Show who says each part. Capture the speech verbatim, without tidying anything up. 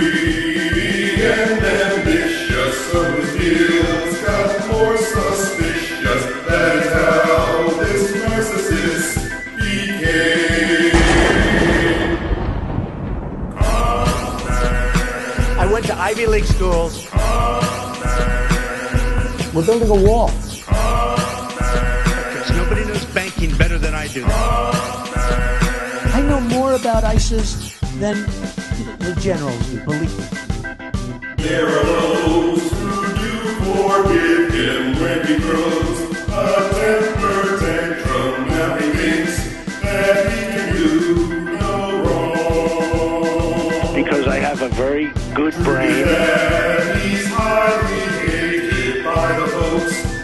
Speaker 1: greedy and ambitious, so his deals got more suspicious. That is how this narcissist became Conman.
Speaker 2: I went to Ivy League schools.
Speaker 1: Conman.
Speaker 2: We're building a wall.
Speaker 1: Conman.
Speaker 2: Nobody knows banking better than I do.
Speaker 1: Conman.
Speaker 2: I know more about ISIS than the generals do, believe me.
Speaker 1: There are those who do forgive him when he throws a temper tantrum. Now he thinks that he can do no wrong.
Speaker 2: Because I have a very good brain.
Speaker 1: That he's highly hated by the folks